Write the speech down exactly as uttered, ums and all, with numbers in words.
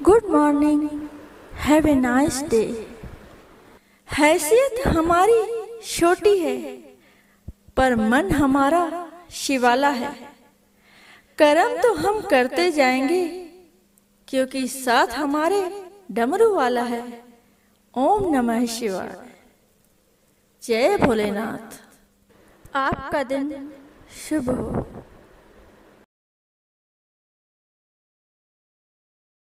Good morning, have a nice day. हैसियत हमारी छोटी है पर मन हमारा शिवाला है। कर्म तो हम करते जाएंगे क्योंकि साथ हमारे डमरू वाला है। ओम नमः शिवाय। जय भोलेनाथ। आपका दिन शुभ हो।